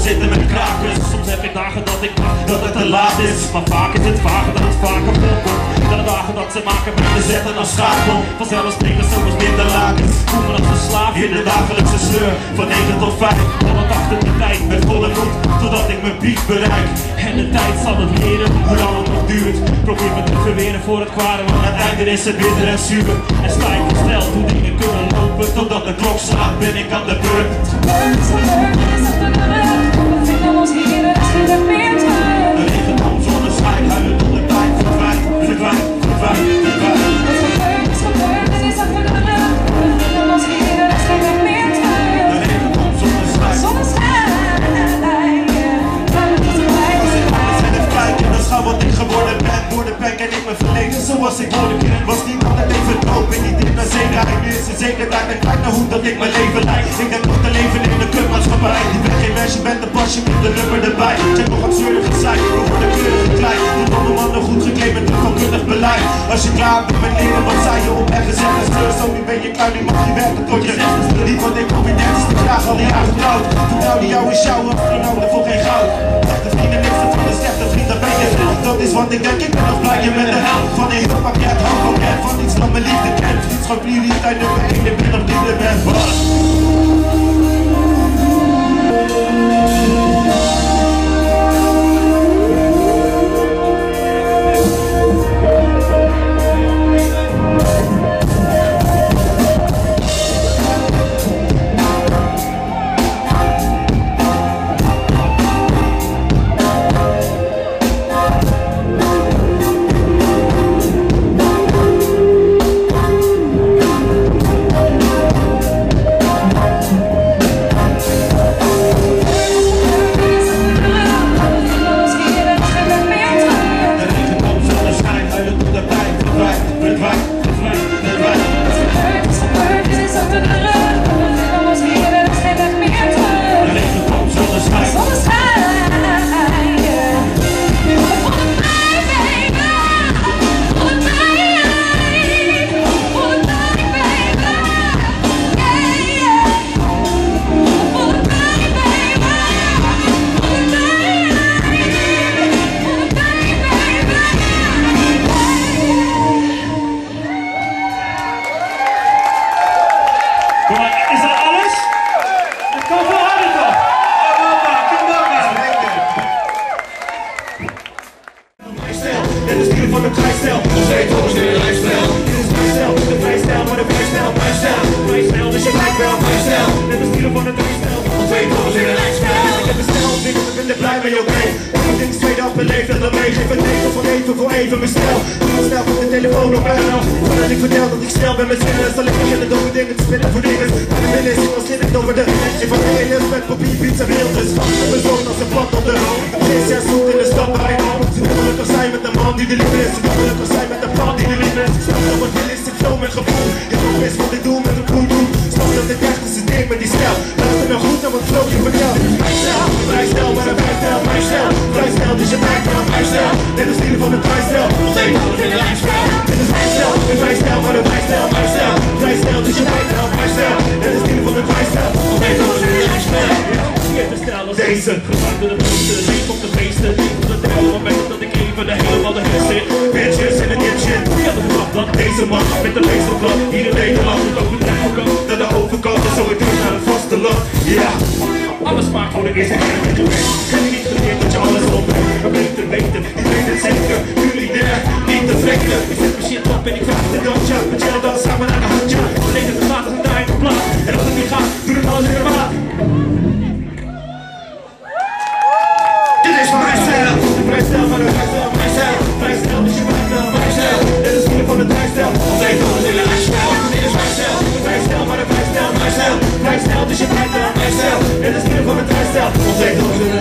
zitten met krakers. Soms heb ik dagen dat het te laat is, maar vaak is het vaker dat het vaker voorkomt. Dan de dagen dat ze maken met me zetten als schakel. Vanzelfsprekend zoals minder lakens. Voel me als een slaaf in de dagelijkse sleur. Van 9 tot 5, dan wat achter de tijd met volle moed, totdat ik mijn piek bereik. En de tijd zal het leren, hoe lang het nog duurt. Probeer me te verweren voor het kwade, want aan het einde is het bitter en zuur. En sta ik gesteld hoe dingen kunnen lopen, totdat de klok slaat ben ik aan de beurt. Het is gebeurd, het is gebeurd. We vinden ons hier, er is geen meer terug. De regen komt zonder schijn, huilen tot de tijd verdwijnt, verdwijnt, verdwijnt, verdwijnt. Het is gebeurd, het is achter de rug. We vinden ons hier, er is geen meer terug. De regen komt zonder schijn. Zonder schijn, schouw wat ik geworden ben, woordenbank en ik mijn verleden zoals ik woorden ken. Was niet altijd even dood, ben niet in naar zekerheid. Nu is het zekerheid en kijk naar hoe dat ik mijn leven leid. Ik denk nog te leven in de kutmaatschappij. Je bent geen mens, je bent een pasje met de rubber erbij. Check nog absurde gezeik, we worden keurig gekleid. Door alle mannen goed gekleed met een vakkundig beleid. Als je klaar bent met leren, wat zei je op en gezegd en sleur. Zo nu ben je klein, nu mag je werken tot je recht is. Niet wat ik op je 30ste graag al die jaar getrouwd. Vertrouwde jou is jouw astronauten voor geen goud. Echte vrienden, niks van de slechte vrienden ben je. Dat is wat ik denk, ik ben nog blij je met de helft van een heel pakket, handpakket van iets dat mijn liefde kent. Vriendschap, prioriteit nummer 1, ik ben nog liefde ben. Even mijn stijl, snel van de telefoon op mij. Voordat ik vertel dat ik snel ben met zinnen, zal ik beginnen door mijn dingen te spinnen voor dingen. Maar de binnen is als zit ik over de restje van de hele met papier, pizza, beelden. Vast op mijn zoon als een plat op de hoofd. Is jij zoet in de stad waar ik hou. Ze willen gelukkig zijn met een man die de liefde is. Ze willen gelukkig zijn met een vrouw die de liefde is. Snap dat wat wil is, ik flow met gevoel. Je weet best wat ik doe met een cool doel. Snap dat ik echt is het ding met die stijl. Luister nou goed naar wat flow je vertelt. Mijn stijl, vrij snel, maar een vrij snel. Mijn stijl, vrij snel, dus je merkt wel mijn stijl. Dit is stielen van de vrijstijl. Alles in de lijfstijl. Dit is mijn stijl, een vrijstijl, maar een vrijstijl. Mijn stijl, vrij snel, dus je merkt wel mijn stijl. Dit is stielen van de vrijstijl. Alles in de lijfstijl. De stijl als deze, gemaakt door de meeste, leef op de feesten, leef op de derde momenten dat ik even de helemaal de hit zit. Bitches in de kitchen, wie had het gedacht dat deze man met de laserblad hier in Nederland het over de overkant naar de overkant en zo weer terug naar het vasteland. Ja, alles maakt voor de eerste keer met je weg. Kan je niet vergeten dat je alles opbrengt, maar beter weten, die weet het zeker, culinair, niet te vrekken. Ik zet mijn shit op en ik vraag de dansje, met jou dan samen naar de handje. Alleen het gaat als een draai op plaats, en als het niet gaat, doe het alles in de maat. Dit is mijn stijl, de vrijstijl van de vrijstijl, mijn stijl, vrijstijl, dus je maakt wel mijn stijl. Dit is stielen van de vrijstijl, alleen alles in de lijfstijl. Dit is mijn stijl, de vrijstijl van de vrijstijl, mijn stijl, vrijstijl, dus je maakt wel mijn stijl. Dit is stielen van de vrijstijl, alleen alles in de